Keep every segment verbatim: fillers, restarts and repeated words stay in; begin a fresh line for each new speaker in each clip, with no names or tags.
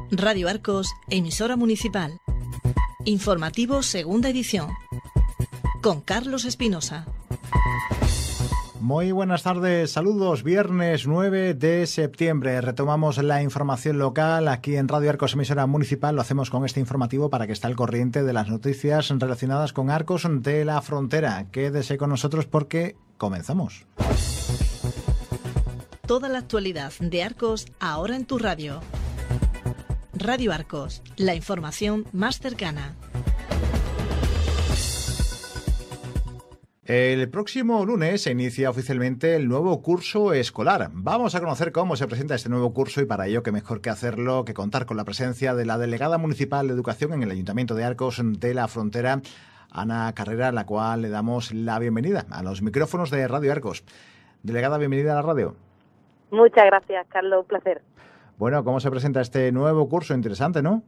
Radio Arcos, emisora municipal. Informativo segunda edición. Con Carlos Espinosa.
Muy buenas tardes, saludos. Viernes nueve de septiembre. Retomamos la información local aquí en Radio Arcos, emisora municipal. Lo hacemos con este informativo para que esté al corriente de las noticias relacionadas con Arcos de la Frontera. Quédese con nosotros porque comenzamos.
Toda la actualidad de Arcos ahora en tu radio. Radio Arcos, la información más cercana.
El próximo lunes se inicia oficialmente el nuevo curso escolar. Vamos a conocer cómo se presenta este nuevo curso y para ello qué mejor que hacerlo que contar con la presencia de la delegada municipal de Educación en el Ayuntamiento de Arcos de la Frontera, Ana Carrera, a la cual le damos la bienvenida a los micrófonos de Radio Arcos. Delegada, bienvenida a la radio.
Muchas gracias, Carlos, un placer.
Bueno, ¿cómo se presenta este nuevo curso? Interesante, ¿no?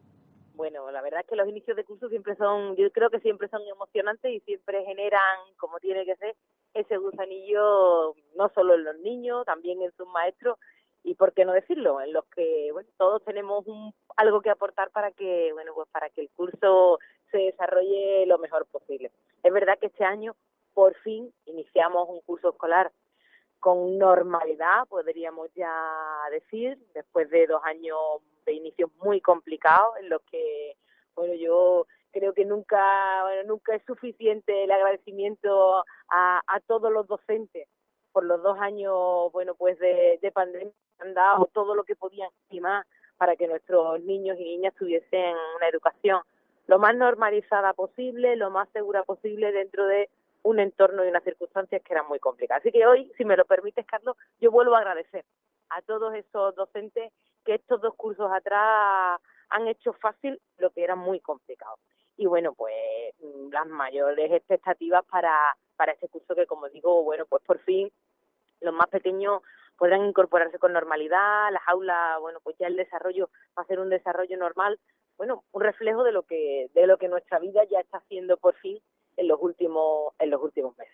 Bueno, la verdad es que los inicios de curso siempre son, yo creo que siempre son emocionantes y siempre generan, como tiene que ser, ese gusanillo no solo en los niños, también en sus maestros y, por qué no decirlo, en los que, bueno, todos tenemos un, algo que aportar para que, bueno, pues para que el curso se desarrolle lo mejor posible. Es verdad que este año, por fin, iniciamos un curso escolar con normalidad, podríamos ya decir, después de dos años de inicios muy complicados en los que, bueno, yo creo que nunca, bueno, nunca es suficiente el agradecimiento a, a todos los docentes por los dos años, bueno, pues de, de pandemia que han dado todo lo que podían y más para que nuestros niños y niñas tuviesen una educación lo más normalizada posible, lo más segura posible dentro de un entorno y unas circunstancias que eran muy complicadas. Así que hoy, si me lo permites, Carlos, yo vuelvo a agradecer a todos esos docentes que estos dos cursos atrás han hecho fácil lo que era muy complicado. Y bueno, pues las mayores expectativas para, para este curso que, como digo, bueno, pues por fin los más pequeños podrán incorporarse con normalidad, las aulas, bueno, pues ya el desarrollo va a ser un desarrollo normal, bueno, un reflejo de lo que de lo que nuestra vida ya está haciendo por fin en los últimos en los últimos meses.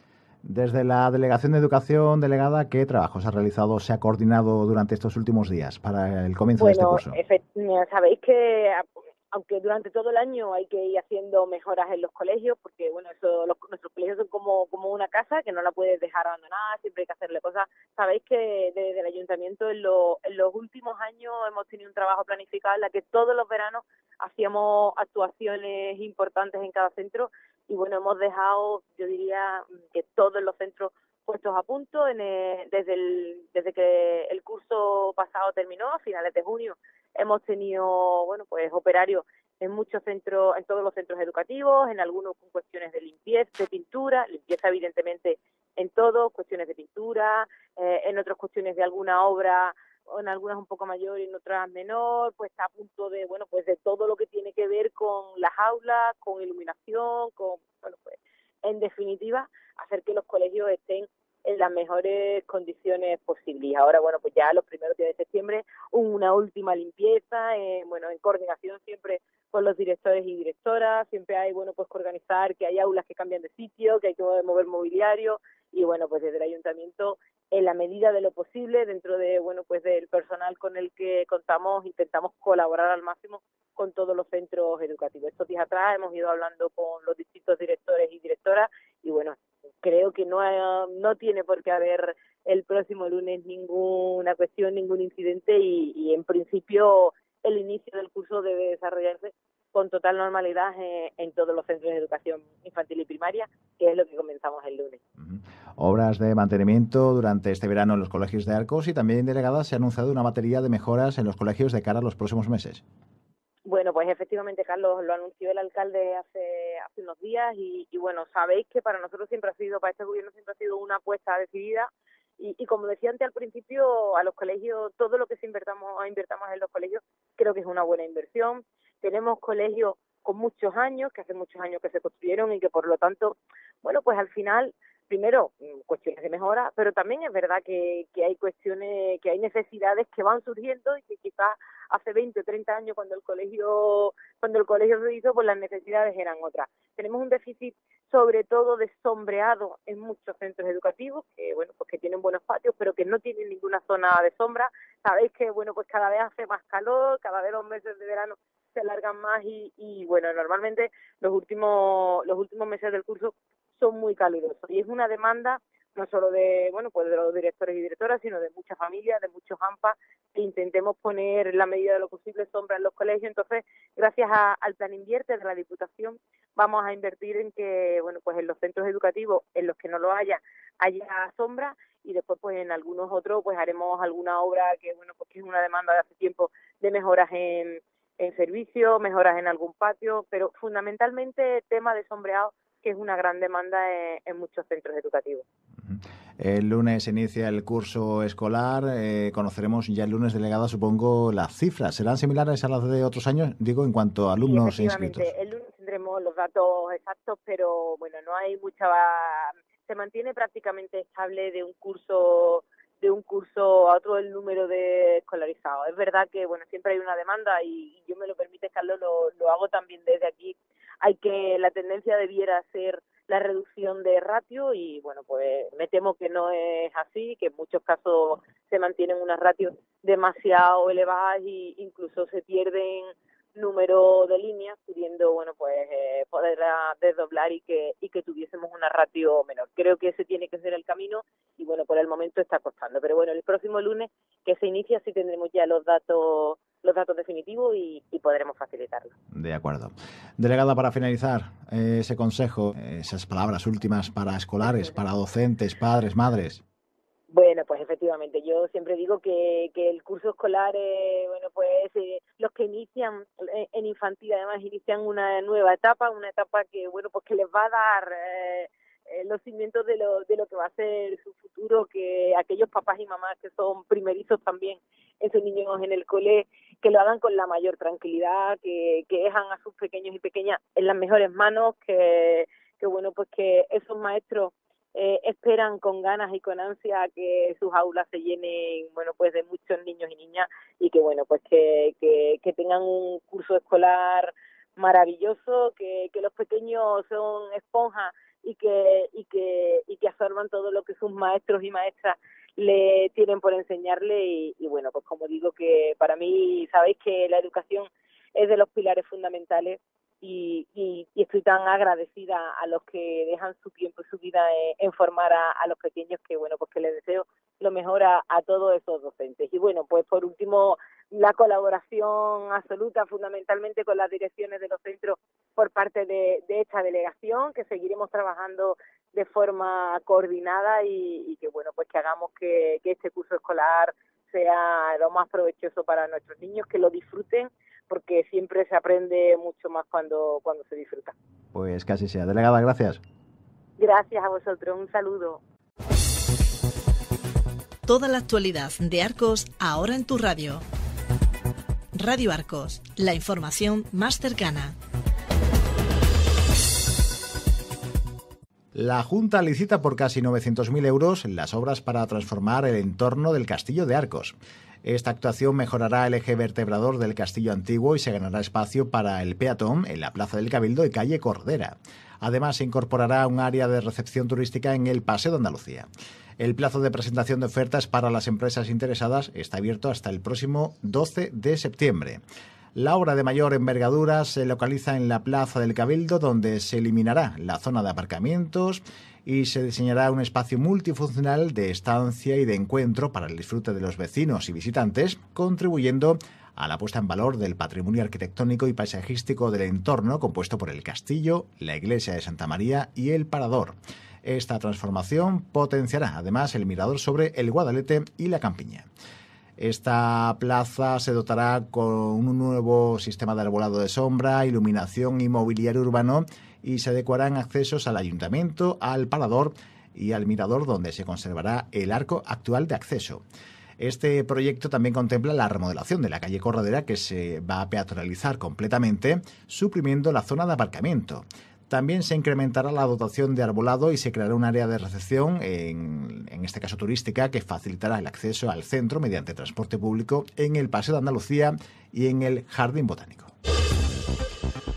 Desde la Delegación de Educación, delegada, ¿qué trabajos ha realizado, se ha coordinado durante estos últimos días para el comienzo
bueno,
de este curso?
Bueno, sabéis que aunque durante todo el año hay que ir haciendo mejoras en los colegios, porque bueno, eso, los, nuestros colegios son como, como una casa que no la puedes dejar abandonada, siempre hay que hacerle cosas. Sabéis que desde el ayuntamiento en, lo, en los últimos años hemos tenido un trabajo planificado en la que todos los veranos hacíamos actuaciones importantes en cada centro y bueno, hemos dejado, yo diría, que todos los centros puestos a punto en el, desde, el, desde que el curso pasado terminó, a finales de junio. Hemos tenido, bueno, pues operarios en muchos centros, en todos los centros educativos, en algunos con cuestiones de limpieza, de pintura, limpieza evidentemente en todos, cuestiones de pintura, eh, en otras cuestiones de alguna obra, en algunas un poco mayor y en otras menor, pues está a punto de, bueno, pues de todo lo que tiene que ver con las aulas, con iluminación, con, bueno, pues en definitiva, hacer que los colegios estén en las mejores condiciones posibles. Y ahora, bueno, pues ya los primeros días de septiembre, una última limpieza, eh, bueno, en coordinación siempre con los directores y directoras, siempre hay, bueno, pues que organizar, que hay aulas que cambian de sitio, que hay que mover mobiliario, y bueno, pues desde el ayuntamiento, en la medida de lo posible, dentro de, bueno, pues del personal con el que contamos, intentamos colaborar al máximo con todos los centros educativos. Estos días atrás hemos ido hablando con los distintos directores y directoras, y bueno, creo que no, no tiene por qué haber el próximo lunes ninguna cuestión, ningún incidente y, y en principio el inicio del curso debe desarrollarse con total normalidad en, en todos los centros de educación infantil y primaria, que es lo que comenzamos el lunes.
Uh-huh. Obras de mantenimiento durante este verano en los colegios de Arcos y también, delegada, se ha anunciado una batería de mejoras en los colegios de cara a los próximos meses.
Bueno, pues efectivamente, Carlos, lo anunció el alcalde hace hace unos días y, y bueno, sabéis que para nosotros siempre ha sido, para este gobierno siempre ha sido una apuesta decidida y, y como decía antes al principio, a los colegios, todo lo que se invertamos, invertamos en los colegios, creo que es una buena inversión. Tenemos colegios con muchos años, que hace muchos años que se construyeron y que por lo tanto, bueno, pues al final, primero, cuestiones de mejora, pero también es verdad que, que hay cuestiones, que hay necesidades que van surgiendo y que quizás hace veinte o treinta años cuando el colegio cuando el colegio se hizo, pues las necesidades eran otras. Tenemos un déficit sobre todo de sombreado en muchos centros educativos que bueno, pues que tienen buenos patios, pero que no tienen ninguna zona de sombra. sabéis que, bueno, pues cada vez hace más calor, cada vez los meses de verano se alargan más y, y bueno, normalmente los últimos los últimos meses del curso son muy calurosos y es una demanda no solo de, bueno, pues de los directores y directoras, sino de muchas familias, de muchos AMPA, que intentemos poner en la medida de lo posible sombra en los colegios. Entonces, gracias a, al Plan Invierte de la Diputación, vamos a invertir en que, bueno, pues en los centros educativos, en los que no lo haya, haya sombra, y después, pues en algunos otros, pues haremos alguna obra que, bueno, pues que es una demanda de hace tiempo de mejoras en, en servicios, mejoras en algún patio, pero fundamentalmente tema de sombreado, que es una gran demanda en, en muchos centros educativos.
El lunes inicia el curso escolar, eh, conoceremos ya el lunes, delegada, supongo, las cifras. ¿Serán similares a las de otros años? Digo, en cuanto a alumnos
sí,
inscritos.
El lunes tendremos los datos exactos, pero bueno, no hay mucha... Se mantiene prácticamente estable de un curso de un curso a otro el número de escolarizados. Es verdad que, bueno, siempre hay una demanda y, y yo me lo permite, Carlos, lo, lo hago también desde aquí. Hay que, la tendencia debiera ser la reducción de ratio y, bueno, pues me temo que no es así, que en muchos casos se mantienen unas ratios demasiado elevadas e incluso se pierden número de líneas, pudiendo, bueno, pues eh, poder desdoblar y que y que tuviésemos una ratio menor. Creo que ese tiene que ser el camino y, bueno, por el momento está costando. Pero, bueno, el próximo lunes que se inicia sí tendremos ya los datos los datos definitivos y, y podremos facilitarlos.
De acuerdo. Delegada, para finalizar, eh, ese consejo, eh, esas palabras últimas para escolares, para docentes, padres, madres.
Bueno, pues efectivamente, yo siempre digo que, que el curso escolar, eh, bueno, pues eh, los que inician eh, en infantil, además inician una nueva etapa, una etapa que, bueno, pues que les va a dar eh, eh, los cimientos de lo, de lo que va a ser su futuro, que aquellos papás y mamás que son primerizos también, esos niños en el cole, que lo hagan con la mayor tranquilidad, que, que dejan a sus pequeños y pequeñas en las mejores manos, que, que bueno, pues que esos maestros Eh, esperan con ganas y con ansia que sus aulas se llenen, bueno, pues de muchos niños y niñas y que, bueno, pues que, que, que tengan un curso escolar maravilloso, que, que los pequeños son esponjas y que, y que, y que absorban todo lo que sus maestros y maestras le tienen por enseñarle y, y bueno, pues como digo, que para mí, sabéis que la educación es de los pilares fundamentales. Y, y, y estoy tan agradecida a los que dejan su tiempo y su vida en, en formar a, a los pequeños que, bueno, pues que les deseo lo mejor a, a todos esos docentes. Y bueno, pues por último, la colaboración absoluta fundamentalmente con las direcciones de los centros por parte de, de esta delegación, que seguiremos trabajando de forma coordinada y, y que, bueno, pues que hagamos que, que este curso escolar sea lo más provechoso para nuestros niños, que lo disfruten, porque siempre se aprende mucho más cuando, cuando se disfruta.
Pues casi sea. Delegada, gracias.
Gracias a vosotros. Un saludo.
Toda la actualidad de Arcos ahora en tu radio. Radio Arcos, la información más cercana.
La Junta licita por casi novecientos mil euros las obras para transformar el entorno del Castillo de Arcos. Esta actuación mejorará el eje vertebrador del castillo antiguo y se ganará espacio para el peatón en la Plaza del Cabildo y calle Cordera. Además, se incorporará un área de recepción turística en el Paseo de Andalucía. El plazo de presentación de ofertas para las empresas interesadas está abierto hasta el próximo doce de septiembre. La obra de mayor envergadura se localiza en la Plaza del Cabildo, donde se eliminará la zona de aparcamientos y se diseñará un espacio multifuncional de estancia y de encuentro para el disfrute de los vecinos y visitantes, contribuyendo a la puesta en valor del patrimonio arquitectónico y paisajístico del entorno compuesto por el castillo, la iglesia de Santa María y el Parador. Esta transformación potenciará además el mirador sobre el Guadalete y la Campiña. Esta plaza se dotará con un nuevo sistema de arbolado de sombra, iluminación y mobiliario urbano y se adecuarán accesos al ayuntamiento, al parador y al mirador, donde se conservará el arco actual de acceso. Este proyecto también contempla la remodelación de la calle Corredera, que se va a peatonalizar completamente, suprimiendo la zona de aparcamiento. También se incrementará la dotación de arbolado y se creará un área de recepción, en, en este caso turística, que facilitará el acceso al centro mediante transporte público en el Paseo de Andalucía y en el Jardín Botánico.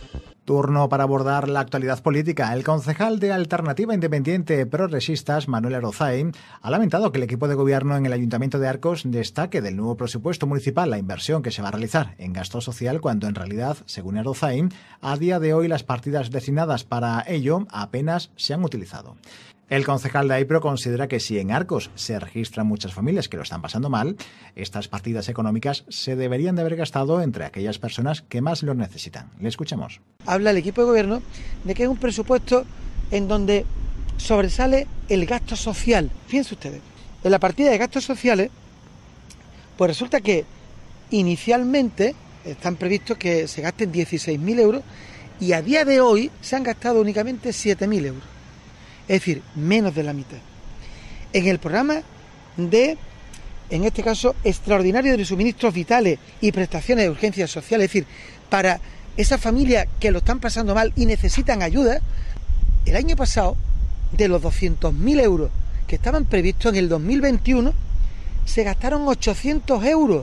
Turno para abordar la actualidad política. El concejal de Alternativa Independiente Progresistas, Manuel Arozain, ha lamentado que el equipo de gobierno en el Ayuntamiento de Arcos destaque del nuevo presupuesto municipal la inversión que se va a realizar en gasto social, cuando en realidad, según Arozain, a día de hoy las partidas destinadas para ello apenas se han utilizado. El concejal de AIPRO considera que si en Arcos se registran muchas familias que lo están pasando mal, estas partidas económicas se deberían de haber gastado entre aquellas personas que más lo necesitan. Le escuchamos.
Habla el equipo de gobierno de que es un presupuesto en donde sobresale el gasto social. Fíjense ustedes, en la partida de gastos sociales, pues resulta que inicialmente están previstos que se gasten dieciséis mil euros y a día de hoy se han gastado únicamente siete mil euros. Es decir, menos de la mitad. En el programa de, en este caso, extraordinario de suministros vitales y prestaciones de urgencia social, es decir, para esas familias que lo están pasando mal y necesitan ayuda, el año pasado, de los doscientos mil euros que estaban previstos en el dos mil veintiuno, se gastaron ochocientos euros.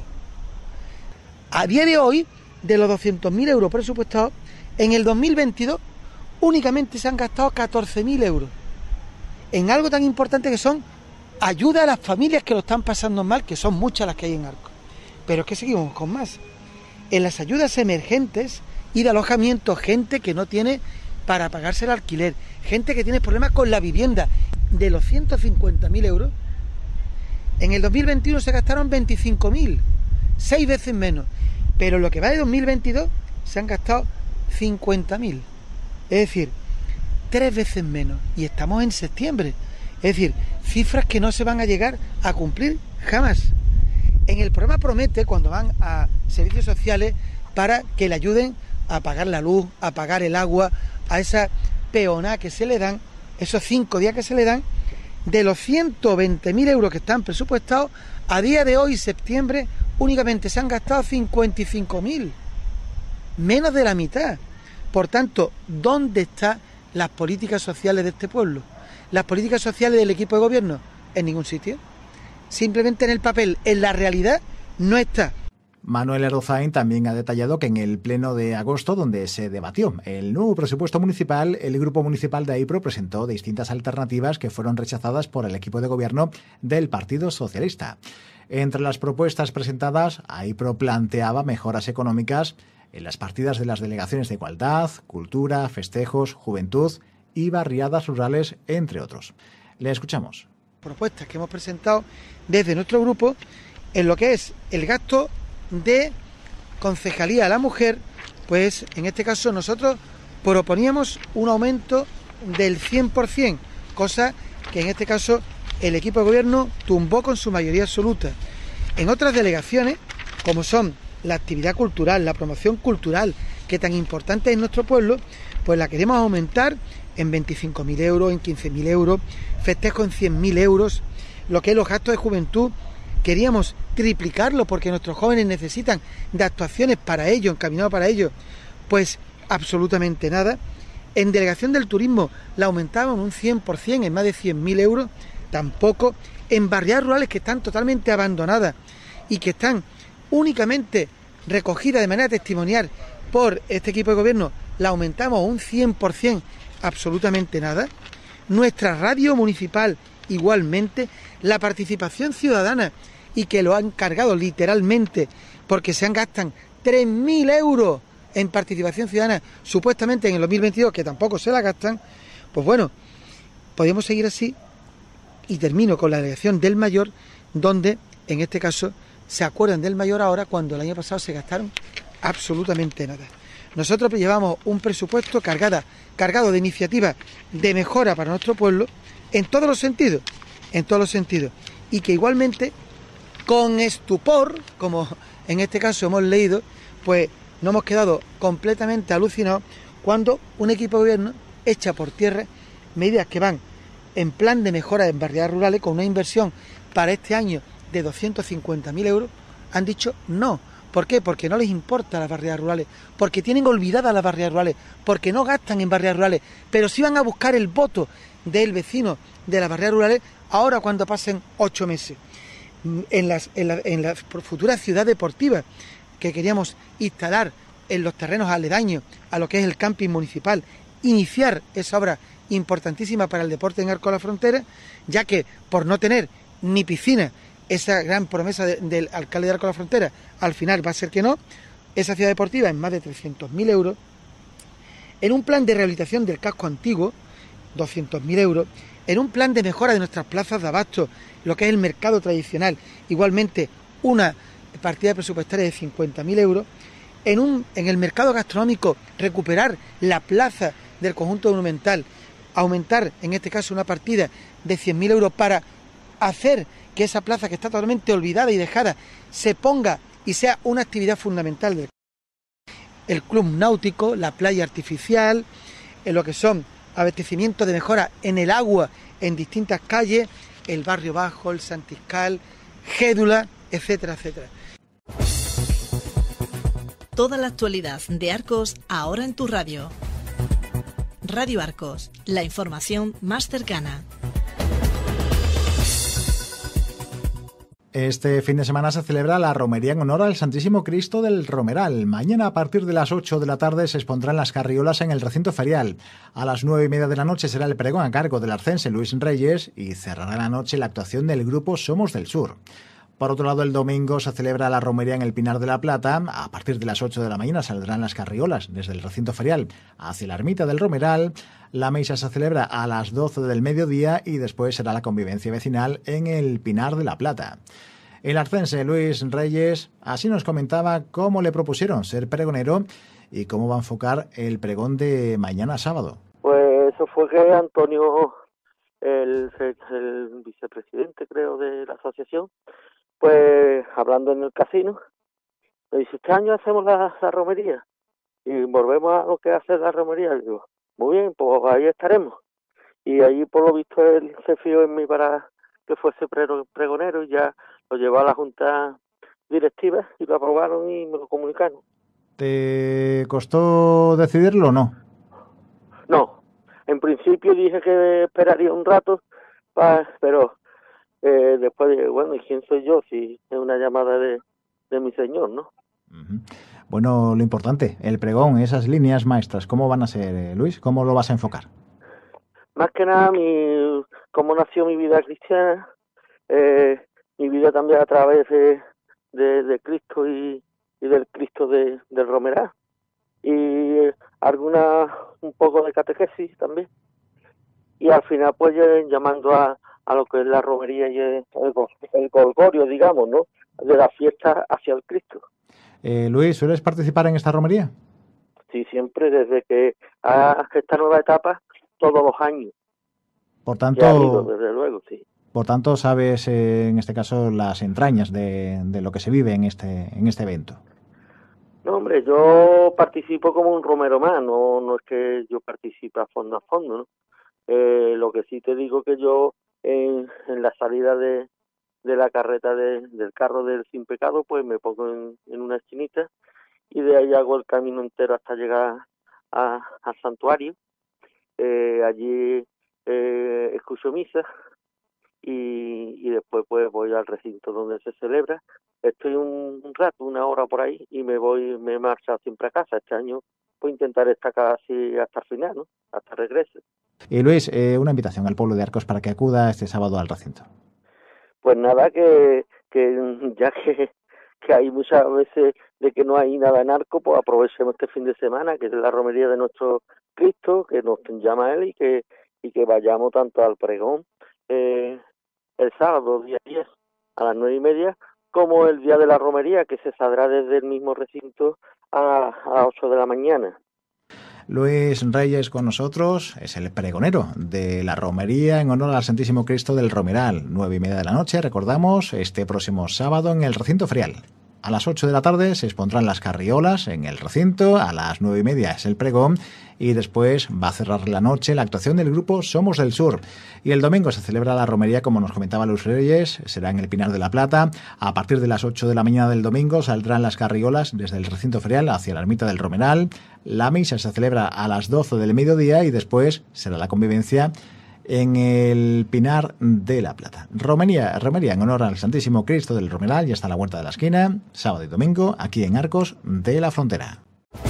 A día de hoy, de los doscientos mil euros presupuestados, en el dos mil veintidós únicamente se han gastado catorce mil euros. En algo tan importante que son ayuda a las familias que lo están pasando mal, que son muchas las que hay en Arcos. Pero es que seguimos con más. En las ayudas emergentes y de alojamiento, gente que no tiene para pagarse el alquiler, gente que tiene problemas con la vivienda, de los ciento cincuenta mil euros, en el dos mil veintiuno se gastaron veinticinco mil, seis veces menos. Pero lo que va de dos mil veintidós se han gastado cincuenta mil. Es decir, tres veces menos, y estamos en septiembre, es decir, cifras que no se van a llegar a cumplir jamás. En el programa promete, cuando van a servicios sociales, para que le ayuden a pagar la luz, a pagar el agua, a esa peonada que se le dan, esos cinco días que se le dan, de los ciento veinte mil euros que están presupuestados, a día de hoy, septiembre, únicamente se han gastado cincuenta y cinco mil, menos de la mitad. Por tanto, ¿dónde está las políticas sociales de este pueblo? Las políticas sociales del equipo de gobierno, en ningún sitio. Simplemente en el papel, en la realidad no está.
Manuel Arozain también ha detallado que en el pleno de agosto, donde se debatió el nuevo presupuesto municipal, el grupo municipal de AIPRO presentó distintas alternativas que fueron rechazadas por el equipo de gobierno del Partido Socialista. Entre las propuestas presentadas, AIPRO planteaba mejoras económicas en las partidas de las delegaciones de igualdad, cultura, festejos, juventud y barriadas rurales, entre otros. Le escuchamos.
Propuestas que hemos presentado desde nuestro grupo en lo que es el gasto de concejalía a la mujer, pues en este caso nosotros proponíamos un aumento del cien por ciento, cosa que en este caso el equipo de gobierno tumbó con su mayoría absoluta. En otras delegaciones, como son la actividad cultural, la promoción cultural, que tan importante es en nuestro pueblo, pues la queremos aumentar en veinticinco mil euros, en quince mil euros, festejo en cien mil euros, lo que es los gastos de juventud, queríamos triplicarlo porque nuestros jóvenes necesitan de actuaciones para ello, encaminados para ello, pues absolutamente nada. En delegación del turismo la aumentaban un cien por ciento, en más de cien mil euros, tampoco. En barriadas rurales que están totalmente abandonadas y que están únicamente recogidas de manera testimonial por este equipo de gobierno, la aumentamos un cien por ciento, absolutamente nada. Nuestra radio municipal igualmente, la participación ciudadana, y que lo han cargado literalmente porque se han gastan tres mil euros en participación ciudadana, supuestamente en el dos mil veintidós, que tampoco se la gastan. Pues bueno, podemos seguir así. Y termino con la delegación del Mayor, donde en este caso se acuerdan del Mayor ahora cuando el año pasado se gastaron absolutamente nada. Nosotros llevamos un presupuesto cargada, cargado de iniciativas de mejora para nuestro pueblo en todos los sentidos, en todos los sentidos, y que igualmente con estupor, como en este caso hemos leído, pues nos hemos quedado completamente alucinados cuando un equipo de gobierno echa por tierra medidas que van en plan de mejora en barriadas rurales con una inversión para este año de doscientos cincuenta mil euros. Han dicho no. ¿Por qué? Porque no les importa las barriadas rurales, porque tienen olvidadas las barriadas rurales, porque no gastan en barriadas rurales, pero sí van a buscar el voto del vecino de las barriadas rurales ahora cuando pasen ocho meses. En las, en la, en la futura ciudad deportiva que queríamos instalar en los terrenos aledaños a lo que es el camping municipal, iniciar esa obra importantísima para el deporte en Arcos de la Frontera, ya que por no tener ni piscina, esa gran promesa de, del alcalde de Arcos de la Frontera, al final va a ser que no, esa ciudad deportiva en más de trescientos mil euros, en un plan de rehabilitación del casco antiguo, doscientos mil euros, en un plan de mejora de nuestras plazas de abasto, lo que es el mercado tradicional, igualmente una partida presupuestaria de cincuenta mil euros, en, un, en el mercado gastronómico recuperar la plaza del conjunto monumental, aumentar en este caso una partida de cien mil euros para hacer que esa plaza que está totalmente olvidada y dejada se ponga y sea una actividad fundamental del el club náutico, la playa artificial, en lo que son abastecimientos de mejora en el agua en distintas calles, el barrio bajo, el Santiscal, Gédula, etcétera, etcétera.
Toda la actualidad de Arcos ahora en tu radio. Radio Arcos, la información más cercana.
Este fin de semana se celebra la romería en honor al Santísimo Cristo del Romeral. Mañana a partir de las ocho de la tarde se expondrán las carriolas en el recinto ferial. A las nueve y media de la noche será el pregón a cargo del arcense Luis Reyes y cerrará la noche la actuación del grupo Somos del Sur. Por otro lado, el domingo se celebra la romería en el Pinar de la Plata. A partir de las ocho de la mañana saldrán las carriolas desde el recinto ferial hacia la ermita del Romeral. La misa se celebra a las doce del mediodía y después será la convivencia vecinal en el Pinar de la Plata. El arcense Luis Reyes así nos comentaba cómo le propusieron ser pregonero y cómo va a enfocar el pregón de mañana sábado.
Pues eso fue que Antonio, el, el vicepresidente creo de la asociación, pues hablando en el casino, me dice, este año hacemos la, la romería y volvemos a lo que hace la romería. Y digo, muy bien, pues ahí estaremos. Y ahí por lo visto él se fió en mí para que fuese pregonero y ya lo llevó a la junta directiva y lo aprobaron y me lo comunicaron.
¿Te costó decidirlo o no?
No, en principio dije que esperaría un rato, pa, pero eh, después dije, bueno, ¿y quién soy yo si es una llamada de, de mi señor, no?
Uh-huh. Bueno, lo importante, el pregón, esas líneas maestras, ¿cómo van a ser, Luis? ¿Cómo lo vas a enfocar?
Más que nada, mi, cómo nació mi vida cristiana, eh, mi vida también a través de, de, de Cristo y, y del Cristo de, del Romeral. Y eh, alguna, un poco de catequesis también. Y al final, pues, eh, llamando a, a lo que es la romería y el, el, el golgorio, digamos, ¿no? De la fiesta hacia el Cristo.
Eh, Luis, ¿sueles participar en esta romería?
Sí, siempre, desde que a esta nueva etapa, todos los años.
Por tanto,
ya digo, desde luego, sí.
Por tanto, sabes, eh, en este caso, las entrañas de, de lo que se vive en este en este evento.
No, hombre, yo participo como un romero más, no, no es que yo participe a fondo a fondo, ¿no? Eh, lo que sí te digo que yo, en, en la salida de, de la carreta de, del carro del Sin Pecado, pues me pongo en, en una esquinita y de ahí hago el camino entero hasta llegar a, al santuario. Eh, allí eh, escucho misa y, y después pues voy al recinto donde se celebra. Estoy un, un rato, una hora por ahí y me voy, me he marchado siempre a casa. Este año voy a intentar estar casi hasta el final, ¿no? Hasta regrese.
Y Luis, eh, una invitación al pueblo de Arcos para que acuda este sábado al recinto.
Pues nada, que, que ya que, que hay muchas veces de que no hay nada en Arcos, pues aprovechemos este fin de semana, que es la romería de nuestro Cristo, que nos llama Él y que y que vayamos tanto al pregón eh, el sábado, día diez, a las nueve y media, como el día de la romería, que se saldrá desde el mismo recinto a, a las ocho de la mañana.
Luis Reyes con nosotros, es el pregonero de la romería en honor al Santísimo Cristo del Romeral. Nueve y media de la noche, recordamos, este próximo sábado en el recinto ferial. A las ocho de la tarde se expondrán las carriolas en el recinto, a las nueve y media es el pregón y después va a cerrar la noche la actuación del grupo Somos del Sur. Y el domingo se celebra la romería, como nos comentaba Luis Reyes, será en el Pinar de la Plata. A partir de las ocho de la mañana del domingo saldrán las carriolas desde el recinto ferial hacia la ermita del Romeral. La misa se celebra a las doce del mediodía y después será la convivencia en el Pinar de la Plata. Romería, romería en honor al Santísimo Cristo del Romeral, ya está a la huerta de la esquina, sábado y domingo, aquí en Arcos de la Frontera.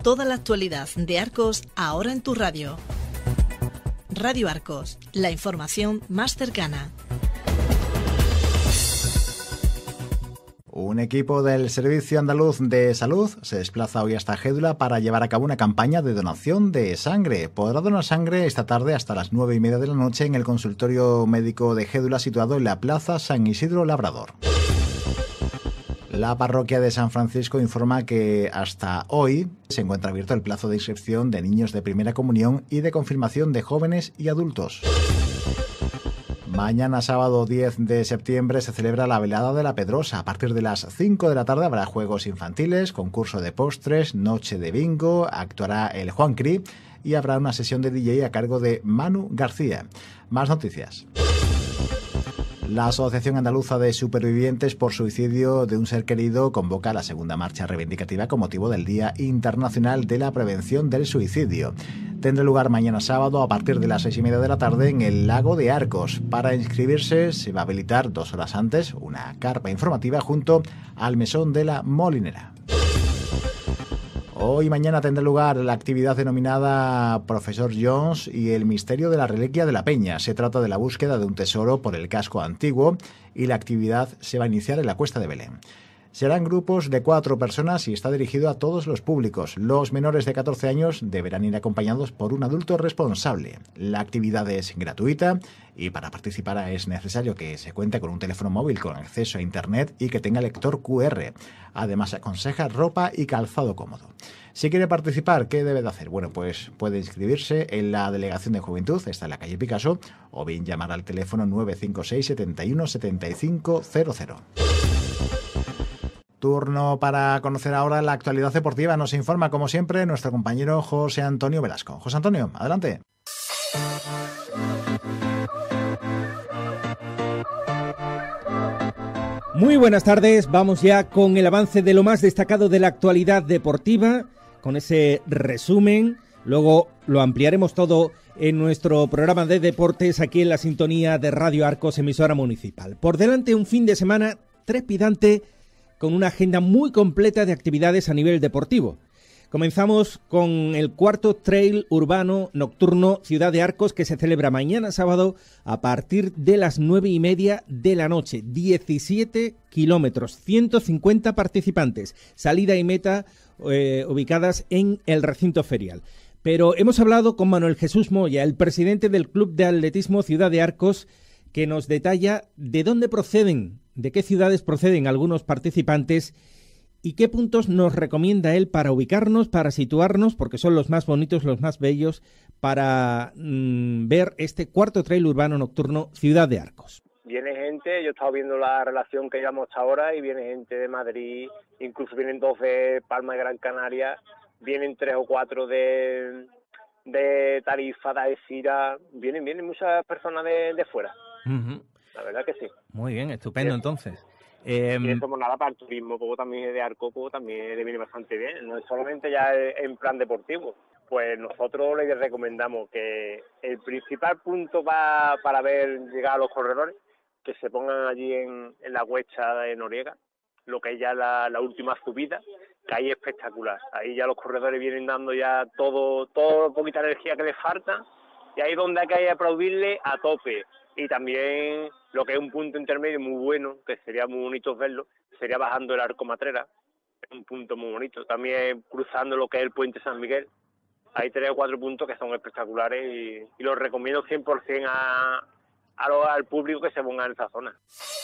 Toda la actualidad de Arcos ahora en tu radio. Radio Arcos, la información más cercana.
Un equipo del Servicio Andaluz de Salud se desplaza hoy hasta Gédula para llevar a cabo una campaña de donación de sangre. Podrá donar sangre esta tarde hasta las nueve y media de la noche en el consultorio médico de Gédula situado en la Plaza San Isidro Labrador. La parroquia de San Francisco informa que hasta hoy se encuentra abierto el plazo de inscripción de niños de primera comunión y de confirmación de jóvenes y adultos. Mañana sábado diez de septiembre se celebra la velada de la Pedrosa. A partir de las cinco de la tarde habrá juegos infantiles, concurso de postres, noche de bingo, actuará el Juan Cri y habrá una sesión de D J a cargo de Manu García. Más noticias. La Asociación Andaluza de Supervivientes por Suicidio de un Ser Querido convoca la segunda marcha reivindicativa con motivo del Día Internacional de la Prevención del Suicidio. Tendrá lugar mañana sábado a partir de las seis y media de la tarde en el Lago de Arcos. Para inscribirse se va a habilitar dos horas antes una carpa informativa junto al Mesón de la Molinera. Hoy y mañana tendrá lugar la actividad denominada Profesor Jones y el misterio de la reliquia de la Peña. Se trata de la búsqueda de un tesoro por el casco antiguo y la actividad se va a iniciar en la Cuesta de Belén. Serán grupos de cuatro personas y está dirigido a todos los públicos. Los menores de catorce años deberán ir acompañados por un adulto responsable. La actividad es gratuita y para participar es necesario que se cuente con un teléfono móvil con acceso a Internet y que tenga lector cu erre. Además, aconseja ropa y calzado cómodo. Si quiere participar, ¿qué debe de hacer? Bueno, pues puede inscribirse en la Delegación de Juventud, está en la calle Picasso, o bien llamar al teléfono nueve cinco seis, siete uno, siete cinco cero cero. Turno para conocer ahora la actualidad deportiva. Nos informa, como siempre, nuestro compañero José Antonio Velasco. José Antonio, adelante.
Muy buenas tardes. Vamos ya con el avance de lo más destacado de la actualidad deportiva, con ese resumen. Luego lo ampliaremos todo en nuestro programa de deportes aquí en la sintonía de Radio Arcos, emisora municipal. Por delante un fin de semana trepidante, con una agenda muy completa de actividades a nivel deportivo. Comenzamos con el cuarto Trail Urbano Nocturno Ciudad de Arcos, que se celebra mañana sábado a partir de las nueve y media de la noche. diecisiete kilómetros, ciento cincuenta participantes, salida y meta eh, ubicadas en el recinto ferial. Pero hemos hablado con Manuel Jesús Moya, el presidente del Club de Atletismo Ciudad de Arcos, que nos detalla de dónde proceden, de qué ciudades proceden algunos participantes y qué puntos nos recomienda él para ubicarnos, para situarnos, porque son los más bonitos, los más bellos, para mmm, ver este cuarto Trail Urbano Nocturno Ciudad de Arcos.
Viene gente, yo he estado viendo la relación que llevamos hasta ahora y viene gente de Madrid, incluso vienen dos de Palma de Gran Canaria, vienen tres o cuatro de, de Tarifa, de Algeciras, vienen, vienen muchas personas de, de fuera. Uh-huh. La verdad que sí.
Muy bien, estupendo sí. Entonces.
Eh, y eso, pues nada, para el turismo, como también de Arco, como también le viene bastante bien, no es solamente ya en plan deportivo. Pues nosotros les recomendamos que el principal punto va para ver llegar a los corredores, que se pongan allí en, en la huecha de Noriega, lo que es ya la, la última subida, que ahí es espectacular. Ahí ya los corredores vienen dando ya todo, todo poquita energía que les falta, y ahí es donde hay que aplaudirle a tope. Y también lo que es un punto intermedio muy bueno, que sería muy bonito verlo, sería bajando el Arco Matrera, es un punto muy bonito. También cruzando lo que es el Puente San Miguel, hay tres o cuatro puntos que son espectaculares y, y los recomiendo cien por ciento a, a lo, al público que se ponga en esa zona.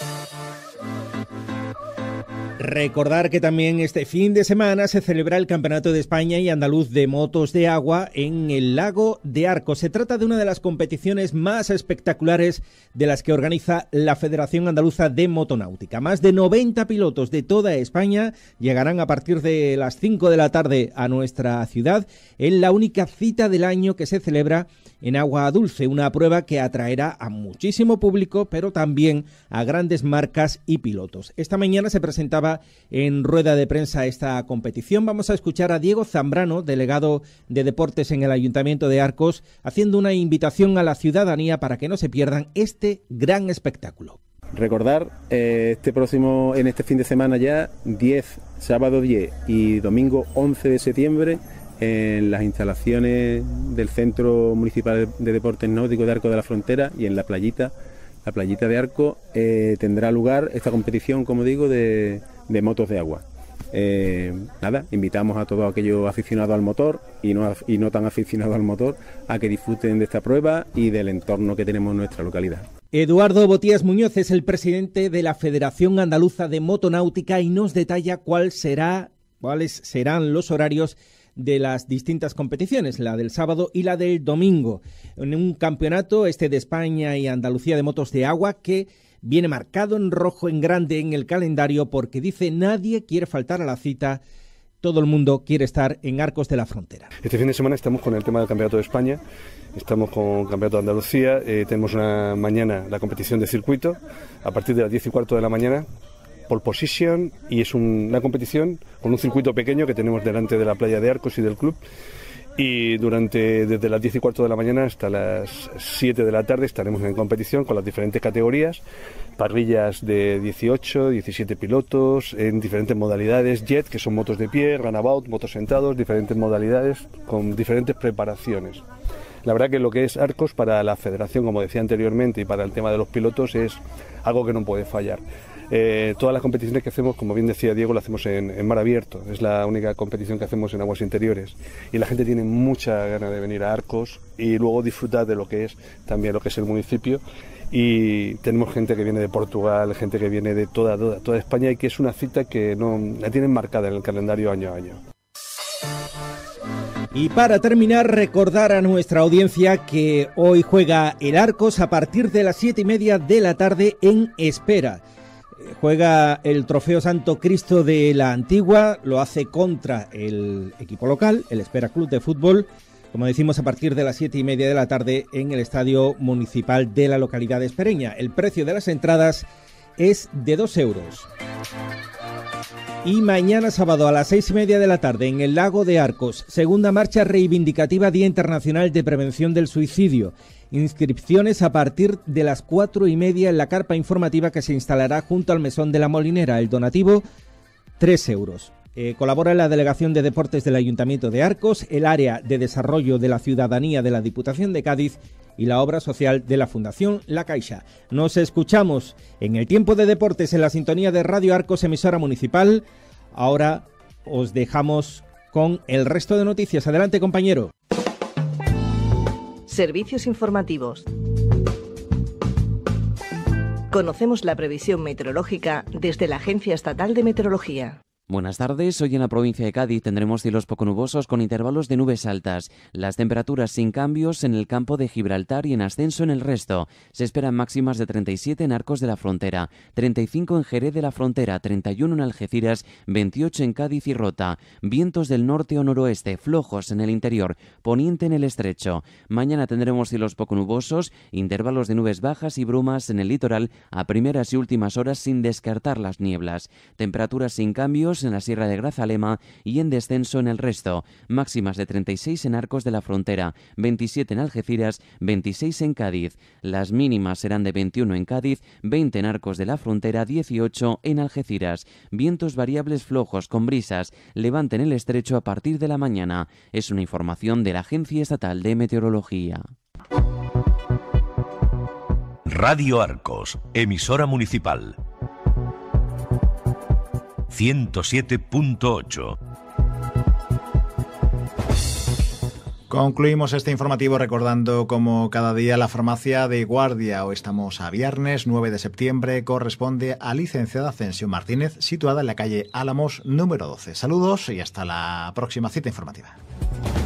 Recordar que también este fin de semana se celebra el Campeonato de España y Andaluz de Motos de Agua en el Lago de Arcos. Se trata de una de las competiciones más espectaculares de las que organiza la Federación Andaluza de Motonáutica. Más de noventa pilotos de toda España llegarán a partir de las cinco de la tarde a nuestra ciudad en la única cita del año que se celebra en agua dulce, una prueba que atraerá a muchísimo público, pero también a grandes marcas y pilotos. Esta mañana se presentaba en rueda de prensa esta competición. Vamos a escuchar a Diego Zambrano, delegado de Deportes en el Ayuntamiento de Arcos, haciendo una invitación a la ciudadanía para que no se pierdan este gran espectáculo.
Recordar, eh, este próximo, en este fin de semana ya, diez, sábado diez y domingo once de septiembre, en las instalaciones del Centro Municipal de Deportes Náuticos de Arcos de la Frontera y en la playita, la playita de Arcos, eh, tendrá lugar esta competición, como digo, de, de motos de agua. Eh, nada, invitamos a todos aquellos aficionados al motor y no, y no tan aficionados al motor a que disfruten de esta prueba y del entorno que tenemos en nuestra localidad.
Eduardo Botías Muñoz es el presidente de la Federación Andaluza de Motonáutica y nos detalla cuál será, cuáles serán los horarios de las distintas competiciones, la del sábado y la del domingo, en un campeonato este de España y Andalucía de motos de agua que viene marcado en rojo en grande en el calendario porque dice nadie quiere faltar a la cita, todo el mundo quiere estar en Arcos de la Frontera.
Este fin de semana estamos con el tema del Campeonato de España, estamos con el Campeonato de Andalucía, eh, tenemos una mañana la competición de circuito a partir de las diez y cuarto de la mañana, pole position, y es un, una competición con un circuito pequeño que tenemos delante de la playa de Arcos y del club. Y durante desde las diez y cuarto de la mañana hasta las siete de la tarde estaremos en competición con las diferentes categorías, parrillas de dieciocho, diecisiete pilotos, en diferentes modalidades, jet, que son motos de pie, runabout, motos sentados, diferentes modalidades con diferentes preparaciones. La verdad que lo que es Arcos para la federación, como decía anteriormente, y para el tema de los pilotos es algo que no puede fallar. Eh, todas las competiciones que hacemos, como bien decía Diego, las hacemos en, en mar abierto. Es la única competición que hacemos en aguas interiores. Y la gente tiene mucha ganas de venir a Arcos y luego disfrutar de lo que es también lo que es el municipio. Y tenemos gente que viene de Portugal, gente que viene de toda, toda, toda España y que es una cita que no la tienen marcada en el calendario año a año.
Y para terminar, recordar a nuestra audiencia que hoy juega el Arcos a partir de las siete y media de la tarde en Espera. Juega el Trofeo Santo Cristo de la Antigua, lo hace contra el equipo local, el Espera Club de Fútbol, como decimos, a partir de las siete y media de la tarde en el Estadio Municipal de la localidad espereña. El precio de las entradas es de dos euros. Y mañana sábado a las seis y media de la tarde en el Lago de Arcos, segunda marcha reivindicativa Día Internacional de Prevención del Suicidio. Inscripciones a partir de las cuatro y media en la carpa informativa que se instalará junto al Mesón de la Molinera. El donativo, tres euros. Eh, colabora la Delegación de Deportes del Ayuntamiento de Arcos, el Área de Desarrollo de la Ciudadanía de la Diputación de Cádiz y la obra social de la Fundación La Caixa. Nos escuchamos en el tiempo de deportes en la sintonía de Radio Arcos, emisora municipal. Ahora os dejamos con el resto de noticias. Adelante, compañero.
Servicios informativos. Conocemos la previsión meteorológica desde la Agencia Estatal de Meteorología.
Buenas tardes, hoy en la provincia de Cádiz tendremos cielos poco nubosos con intervalos de nubes altas. Las temperaturas sin cambios en el campo de Gibraltar y en ascenso en el resto. Se esperan máximas de treinta y siete en Arcos de la Frontera, treinta y cinco en Jerez de la Frontera, treinta y uno en Algeciras, veintiocho en Cádiz y Rota. Vientos del norte o noroeste, flojos en el interior, poniente en el estrecho. Mañana tendremos cielos poco nubosos, intervalos de nubes bajas y brumas en el litoral a primeras y últimas horas sin descartar las nieblas. Temperaturas sin cambios en la Sierra de Grazalema y en descenso en el resto. Máximas de treinta y seis en Arcos de la Frontera, veintisiete en Algeciras, veintiséis en Cádiz. Las mínimas serán de veintiuno en Cádiz, veinte en Arcos de la Frontera, dieciocho en Algeciras. Vientos variables flojos con brisas, levante en el estrecho a partir de la mañana. Es una información de la Agencia Estatal de Meteorología.
Radio Arcos, emisora municipal. ciento siete punto ocho.
Concluimos este informativo recordando como cada día la farmacia de guardia. Hoy estamos a viernes nueve de septiembre, corresponde a licenciada Ascensión Martínez, situada en la calle Álamos número doce. Saludos y hasta la próxima cita informativa.